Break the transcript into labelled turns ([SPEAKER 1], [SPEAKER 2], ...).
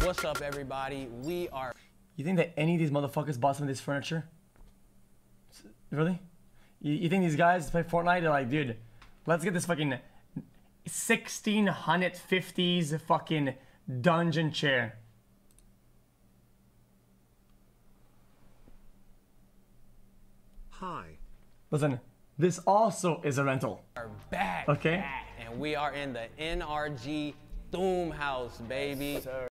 [SPEAKER 1] What's up, everybody? We are...
[SPEAKER 2] You think that any of these motherfuckers bought some of this furniture? Really? You think these guys play Fortnite? They're like, dude, let's get this fucking 1650s fucking dungeon chair.
[SPEAKER 3] Hi.
[SPEAKER 2] Listen, this also is a rental.
[SPEAKER 1] Are back.
[SPEAKER 2] Okay.
[SPEAKER 1] And we are in the NRG Doom House, baby. Sir.